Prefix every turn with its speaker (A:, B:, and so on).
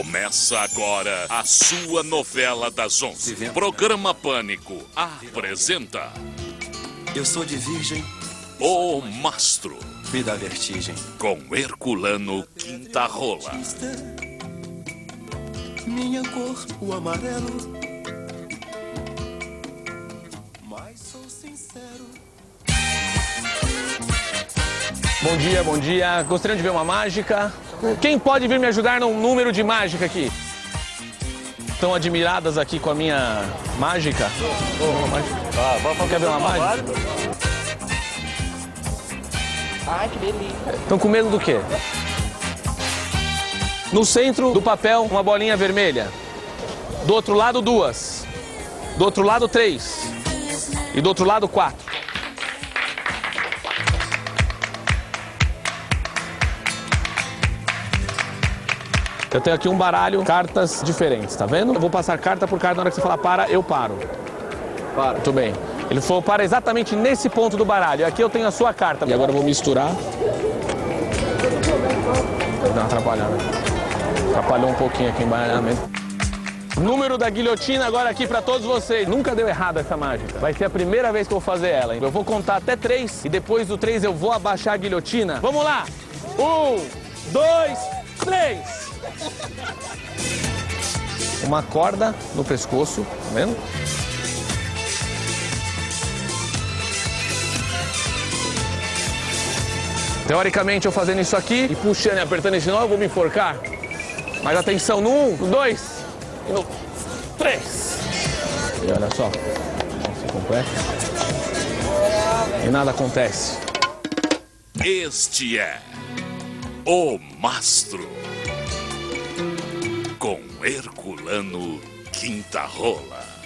A: Começa agora a sua novela das 11. Programa Pânico apresenta...
B: Eu sou de virgem.
A: O Mastro.
B: Me dá vertigem.
A: Com Herculano Quinta-Rola.
B: Minha cor, o amarelo. Mas sou sincero.
C: Bom dia, bom dia. Gostariam de ver uma mágica? Quem pode vir me ajudar num número de mágica aqui? Estão admiradas aqui com a minha mágica? Quer ver uma mágica?
D: Ai, que delícia.
C: Estão com medo do quê? No centro do papel, uma bolinha vermelha. Do outro lado, 2. Do outro lado, 3. E do outro lado, 4. Eu tenho aqui um baralho, cartas diferentes, tá vendo? Eu vou passar carta por carta, na hora que você falar para, eu paro. Para. Muito bem. Ele falou para exatamente nesse ponto do baralho. Aqui eu tenho a sua carta. E agora eu vou misturar. Vou dar uma atrapalhada. Atrapalhou um pouquinho aqui o embaralhamento. Número da guilhotina agora aqui pra todos vocês. Nunca deu errado essa mágica. Vai ser a primeira vez que eu vou fazer ela. Eu vou contar até 3 e depois do 3 eu vou abaixar a guilhotina. Vamos lá! 1, 2, 3! Uma corda no pescoço, tá vendo? Teoricamente, eu fazendo isso aqui e puxando e apertando esse nó, eu vou me enforcar. Mas atenção, no 1, no 2 e no 3. E olha só, se completa. E nada acontece.
A: Este é O Mastro. Com Herculano Quinta-Rola.